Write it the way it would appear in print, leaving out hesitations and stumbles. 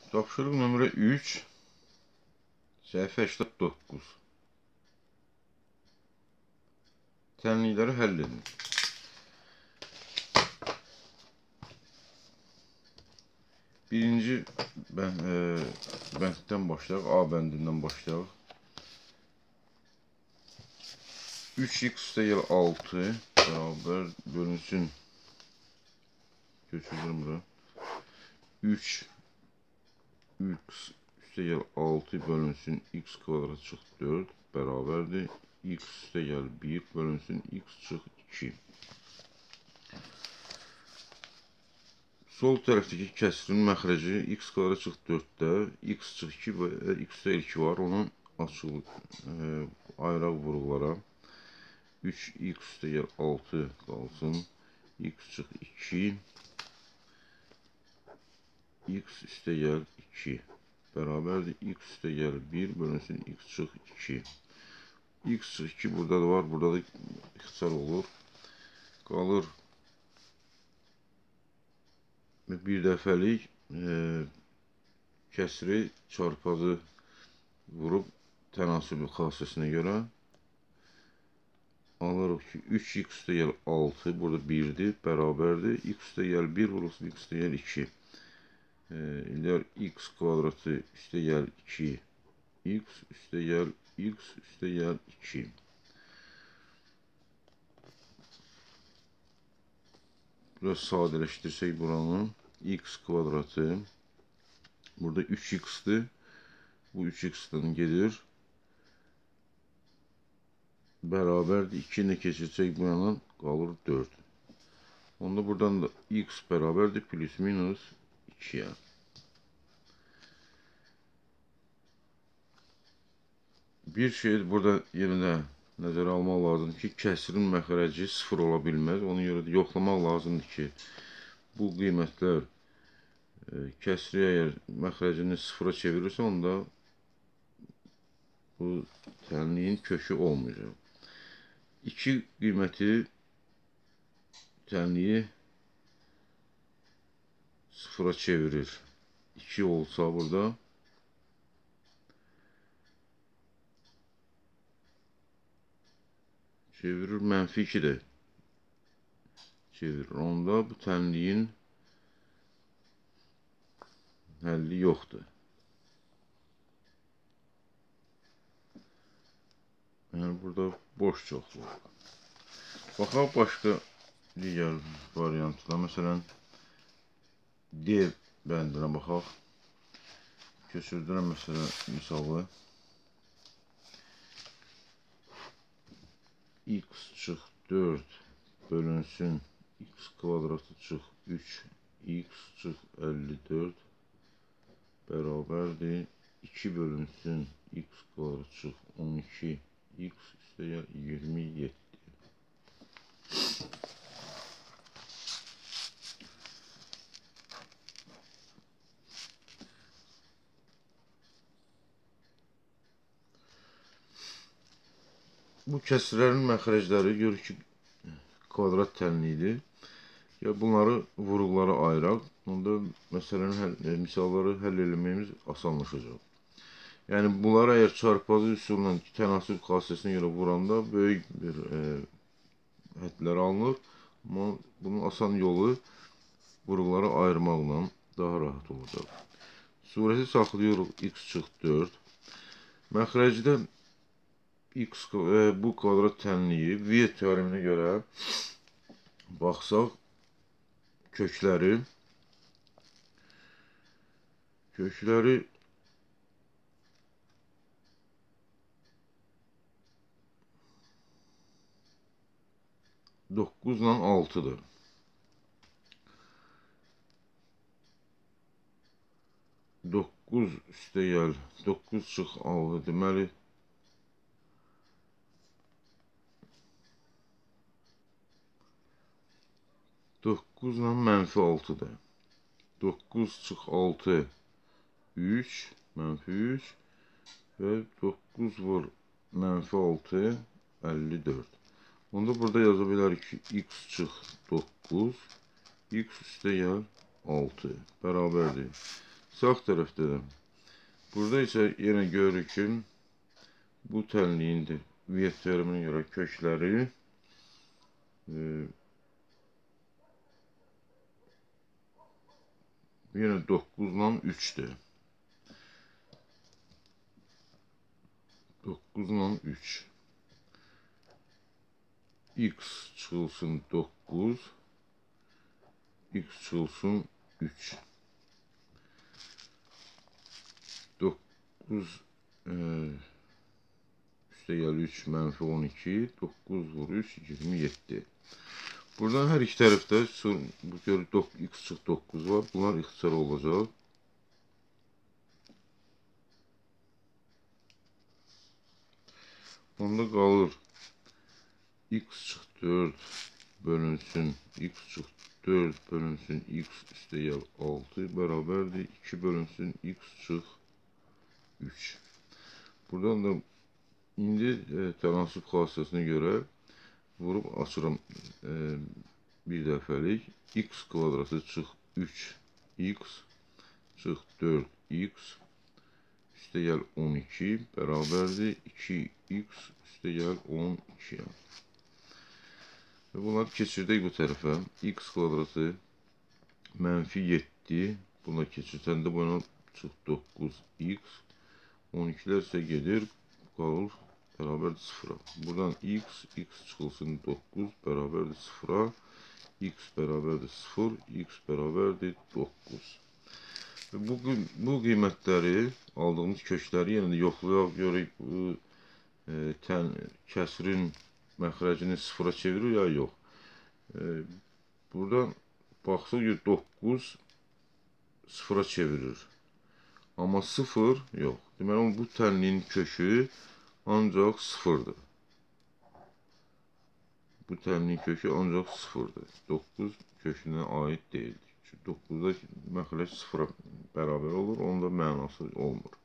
Tapşırıq nömrə 3, səhifə 89. Tənlikləri həll edin. Birinci bənddən başlayaq, A bəndindən başlayaq. 3x üstəgəl 6 bərabər bölünsün. Köçürürüm bura. 3x üstəgəl 6 bölünsün x kvadrat çıx 4 bərabərdir. X üstəgəl 1 bölünsün x çıx 2. Sol tərəfdəki kəsirin məxrəci x kvadrat çıx 4-də x çıx 2 və x üstəgəl 2 var. Onun açılıq ayıraq vuruqlara. 3x üstəgəl 6 qalsın. X çıx 2 x üstəgəl 2 bərabərdir. X üstəgəl 1 bölünsün x çıx 2. X çıx 2 burada da var. Burada da ixtisar olur. Qalır bir dəfəlik kəsri çarpazı vurub tənasüb xassəsinə görə alırıq ki 3x üstəgəl 6 burada 1'dir, bərabərdir. X üstəgəl 1 vurulsun x üstəgəl 2. İlər x kvadratı üstəgəl 2 x üstəgəl 2. Biraz sadələşdirsək buranı. X kvadratı burada 3x'dir. Bu 3x'dən gedir. Bərabərdir. 2-ni keçirsək bu yana qalır 4. Onda buradan da x bərabərdir plus minus 2'yə. Bir şey burada yenə də nəzərə almaq lazımdır ki, kəsirin məxrəci 0 ola bilməz. Ona görə də yoxlamaq lazımdır ki, bu qiymətlər kəsri əgər məxrəcini 0'a çevirirsə, onda bu tənliyin kökü olmayacaq. 2 qiyməti tənliyi 0'a çevirir. 2 olsa burada çevirir, mənfi 2 də çevirir. Onda bu tənliyin həlli yoxdur. Yəni burada boş çoxluq. Baxaq başqa digər variantına. Məsələn, D bəndinə baxaq. Köçürdürəm məsələ misalı. X çıx 4 bölünsün x kvadratı çıx 3 x çıx 54 bərabərdir. 2 bölünsün x kvadrat çıx 12 x üstəgəl 27. Bu kəsirlərin məxrəcləri görür ki, kvadrat tənliyidir. Ya bunları vuruqlara ayıraq. Onda məsələnin misalları həll etməyimiz asanlaşacaq. Yəni bunları əgər çarpazı üsulla tənasüb xassəsinə görə vuranda böyük bir hədlər alınır. Amma bunun asan yolu vuruqları ayırmaqla daha rahat olacaq. Surəti saxlayırıq x çıx 4. Məxrəcdə bu kvadrat tənliyi V teoreminə görə baxsaq kökləri 9 ilə 6'dır. 9 üstəgəl 9 çıx 6 deməli 9 ilə mənfi 6'dır. 9 çıx 6 3 mənfi 3 və 9 vur mənfi 6 54. Onda burada yaza bilərik ki, x çıx 9 x üstəgəl 6 bərabərdir. Sağ tərəfdə də. Burada isə yenə görürük ki, bu tənliyin ümumiyyət teoreminə görə kökləri yenə 9 ilə 3-dür. 9 ilə 3. X çıxılsın 9. X çıxılsın 3. 9 üstə gəlir 3 mənfi 12. 9 vur 3 27. Buradan hər iki tərəfdə bu görə x çıx 9 var. Bunlar ixtisar olacaq. Onda qalır x çıx 4 bölünsün x çıx 4 bölünsün x üstə gəl 6 bərabərdir 2 bölünsün x çıx 3. Buradan da indi tənansüb xassəsinə görə vurub açıram bir dəfəlik. X kvadratı çıx 3x çıx 4x üstə gəl 12 bərabərdir 2x üstə gəl 12. Bunları keçirdək bu tərəfə. X kvadratı mənfi 7. Buna keçirsəndə buna çıx 9x 12'lər isə gedir. Qalır bərabərdir 0'a. Buradan x çıxılsın 9 bərabərdir 0'a. X bərabərdir 0, x bərabərdir 9. Bu qiymətləri, aldığımız kökləri yenə də yoxlayaq, görək bu kəsrin məxrəcini 0'a çevirir ya yox. Buradan baxsaq 9 0'a çevirir. Amma 0 yox. Deməli, bu tənliyin kökü ancaq 0'dır. Bu tənliyin kökü ancaq 0'dır. 9 kökünə aid deyildir. 9'da məxrəc 0'a bərabər olur, onda mənası olmur.